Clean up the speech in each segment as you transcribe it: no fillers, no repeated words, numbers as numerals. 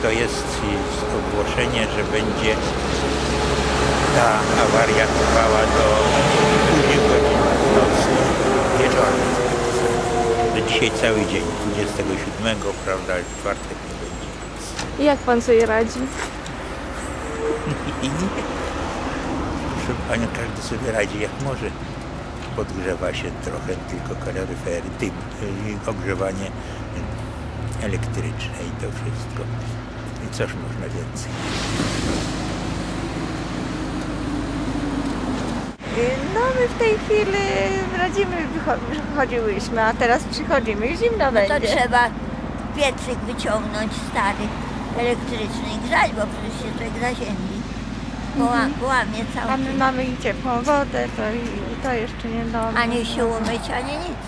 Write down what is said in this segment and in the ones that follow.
to jest ogłoszenie, że będzie ta awaria trwała do późnych godzin nocy, wieczornych. Do dzisiaj cały dzień, 27, prawda, ale w czwartek nie będzie nic. I jak pan sobie radzi? Proszę panią, każdy sobie radzi jak może. Podgrzewa się trochę tylko kaloryfery, ogrzewanie elektryczne i to wszystko. I cóż można więcej. No my w tej chwili radzimy, wychodziłyśmy, a teraz przychodzimy i zimno będzie. To trzeba piecyk wyciągnąć stary, elektryczny i grzać, bo przecież się człowiek zaziębi. Połamie A cały. my mamy i ciepłą wodę, to jeszcze nie dobrze. Ani się umyć, ani nic.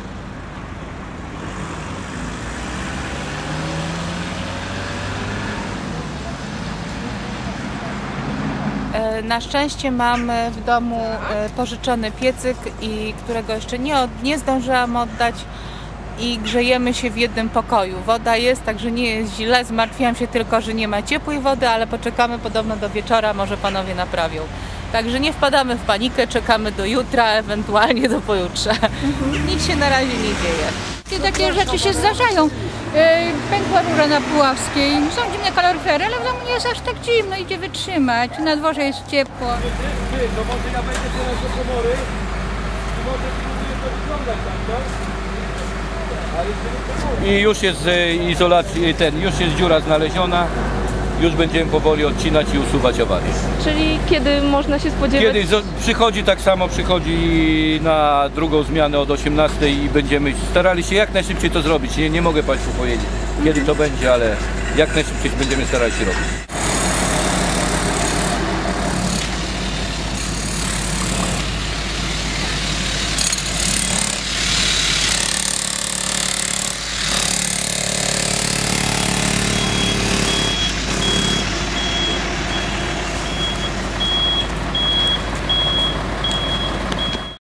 Na szczęście mam w domu pożyczony piecyk, którego jeszcze nie zdążyłam oddać i grzejemy się w jednym pokoju. Woda jest, także nie jest źle. Zmartwiłam się tylko, że nie ma ciepłej wody, ale poczekamy podobno do wieczora, może panowie naprawią. Także nie wpadamy w panikę, czekamy do jutra, ewentualnie do pojutrze. Nic się na razie nie dzieje. Takie rzeczy się zdarzają. Pękła rura na Puławskiej, są zimne kaloryfery, ale w domu nie jest aż tak zimno, idzie wytrzymać. Na dworze jest ciepło. To może ja wejdę teraz do komory i może spróbuję to wyglądać tam, tak? I już jest izolacja, już jest dziura znaleziona. Już będziemy powoli odcinać i usuwać awarię. Czyli kiedy można się spodziewać? Kiedy przychodzi na drugą zmianę od 18 i będziemy starali się jak najszybciej to zrobić. Nie mogę Państwu powiedzieć, kiedy to będzie, ale jak najszybciej będziemy starali się robić.